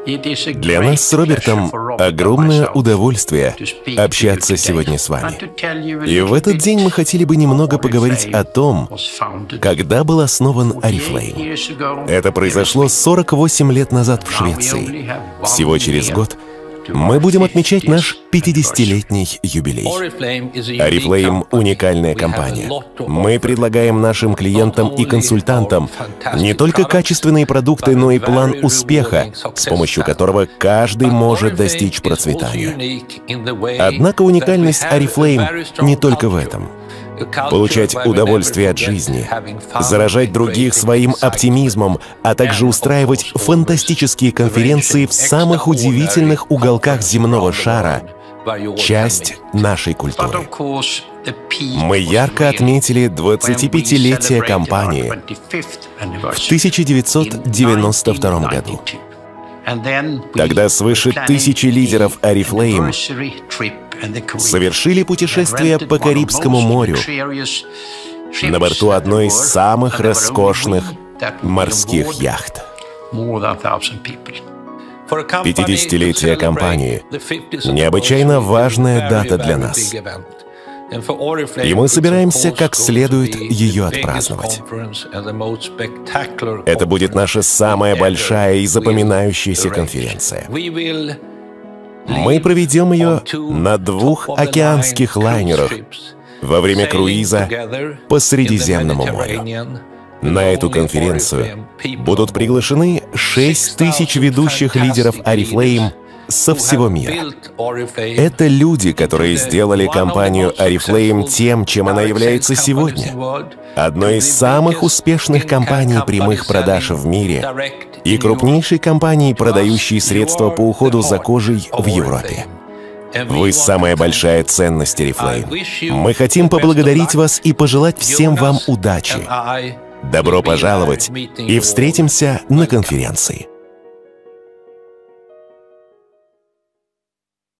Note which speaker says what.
Speaker 1: Для нас с Робертом огромное удовольствие общаться сегодня с вами. И в этот день мы хотели бы немного поговорить о том, когда был основан Oriflame. Это произошло 48 лет назад в Швеции. Всего через год мы будем отмечать наш 50-летний юбилей. Oriflame — уникальная компания. Мы предлагаем нашим клиентам и консультантам не только качественные продукты, но и план успеха, с помощью которого каждый может достичь процветания. Однако уникальность Oriflame не только в этом. Получать удовольствие от жизни, заражать других своим оптимизмом, а также устраивать фантастические конференции в самых удивительных уголках земного шара — часть нашей культуры. Мы ярко отметили 25-летие компании в 1992 году. Тогда свыше 1000 лидеров Oriflame совершили путешествие по Карибскому морю на борту одной из самых роскошных морских яхт. 50-летие компании — необычайно важная дата для нас. И мы собираемся как следует ее отпраздновать. Это будет наша самая большая и запоминающаяся конференция. Мы проведем ее на 2 океанских лайнерах во время круиза по Средиземному морю. На эту конференцию будут приглашены 6000 ведущих лидеров Oriflame со всего мира. Это люди, которые сделали компанию Oriflame тем, чем она является сегодня. Одной из самых успешных компаний прямых продаж в мире и крупнейшей компанией, продающей средства по уходу за кожей в Европе. Вы самая большая ценность Oriflame. Мы хотим поблагодарить вас и пожелать всем вам удачи. Добро пожаловать и встретимся на конференции.